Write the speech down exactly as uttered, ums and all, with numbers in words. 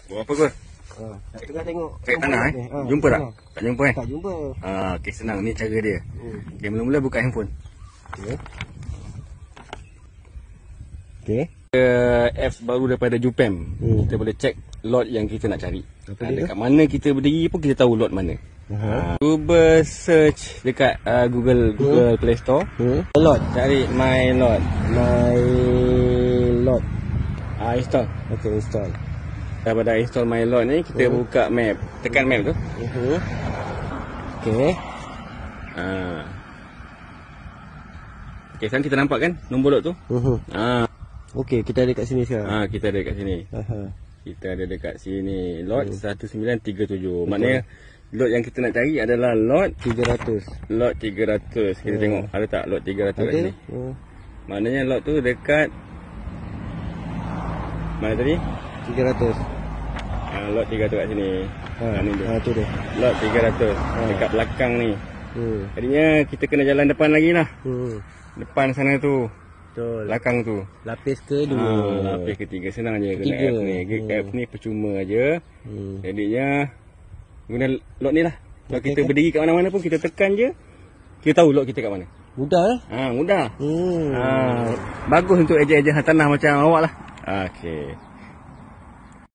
Buat apa kau? Ha, tak tengah tengok. Kat tanah eh? Ha, Jumpa tak? tanah. Tak jumpa eh? Tak jumpa. Ah, okey, senang ni cara dia. Hmm. Okey, mula-mula buka handphone. Okey. Okey. Uh, apps baru daripada Jupem. Hmm. Kita boleh check lot yang kita nak cari. Apa Ha, dia dekat mana kita berdiri pun kita tahu lot mana. Aha. Ha, cuba search dekat uh, Google Google Play Store. Hmm. Lot. Cari My Lot. My lot. Ah, install. Okey, install. Daripada install My Lot ni kita Hmm. buka map. Tekan map tu. Uh-huh. Okey. Ah. Okey, sekarang kita nampak kan nombor lot tu? Uh-huh. Ah. Okey, kita ada kat sini sekarang. Ah, kita ada dekat sini. Aha. Kita ada dekat sini lot Hmm. satu sembilan tiga tujuh. Maknanya lot yang kita nak cari adalah lot tiga ratus. lot tiga ratus. Kita Hmm. tengok ada tak lot tiga ratus kat Ada. sini. Hmm. Maknanya lot tu dekat mana tadi? tiga ratus. Ah, lot tiga ratus kat sini. Ha, Ah, ni dia. ha tu dia. Lot tiga ratus Ha. dekat belakang ni. Hmm. Jadinya kita kena jalan depan lagi lah. Hmm. Depan sana tu, Betul. belakang tu. Lapis kedua. Ah, lapis ketiga senang je guna Ketiga. app ni. Hmm. App ni percuma aja. Hmm. Jadinya guna lot ni lah. Kalau Okey, kita okey. berdiri kat mana-mana pun kita tekan je, kita tahu lot kita kat mana. Mudah lah. Ha, mudah. Hmm. Ha, bagus untuk eja-eja tanah macam awak lah. Okey.